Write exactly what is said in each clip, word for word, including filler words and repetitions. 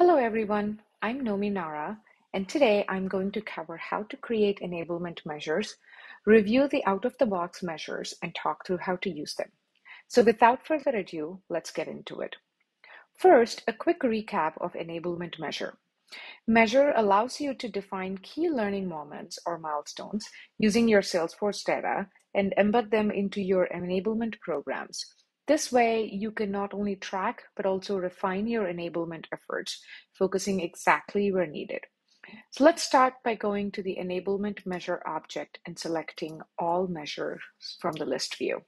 Hello everyone, I'm Nomi Nara, and today I'm going to cover how to create enablement measures, review the out-of-the-box measures, and talk through how to use them. So without further ado, let's get into it. First, a quick recap of enablement measure. Measure allows you to define key learning moments or milestones using your Salesforce data and embed them into your enablement programs. This way, you can not only track, but also refine your enablement efforts, focusing exactly where needed. So let's start by going to the enablement measure object and selecting all measures from the list view.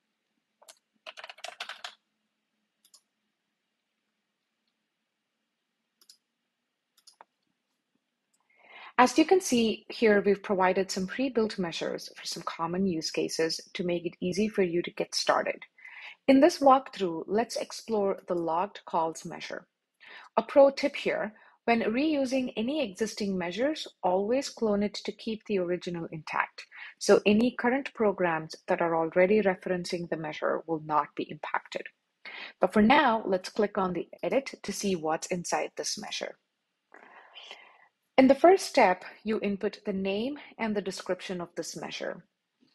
As you can see here, we've provided some pre-built measures for some common use cases to make it easy for you to get started. In this walkthrough, let's explore the logged calls measure. A pro tip here, when reusing any existing measures, always clone it to keep the original intact. So any current programs that are already referencing the measure will not be impacted. But for now, let's click on the edit to see what's inside this measure. In the first step, you input the name and the description of this measure.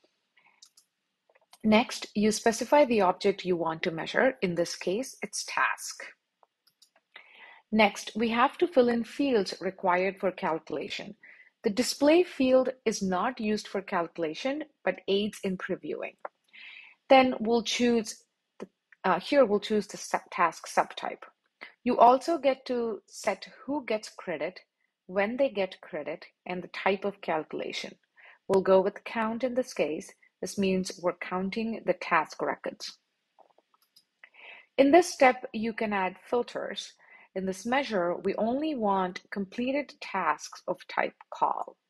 Next, you specify the object you want to measure. In this case, it's task. Next, we have to fill in fields required for calculation. The display field is not used for calculation, but aids in previewing. Then we'll choose, the, uh, here we'll choose the task subtype. You also get to set who gets credit, when they get credit, and the type of calculation. We'll go with count in this case. This means we're counting the task records. In this step, you can add filters. In this measure, we only want completed tasks of type call.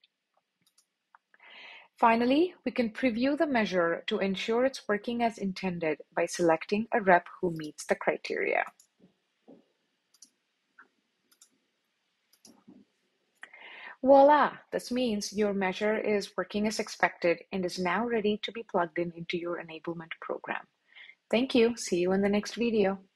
Finally, we can preview the measure to ensure it's working as intended by selecting a rep who meets the criteria. Voila! This means your measure is working as expected and is now ready to be plugged in into your enablement program. Thank you. See you in the next video.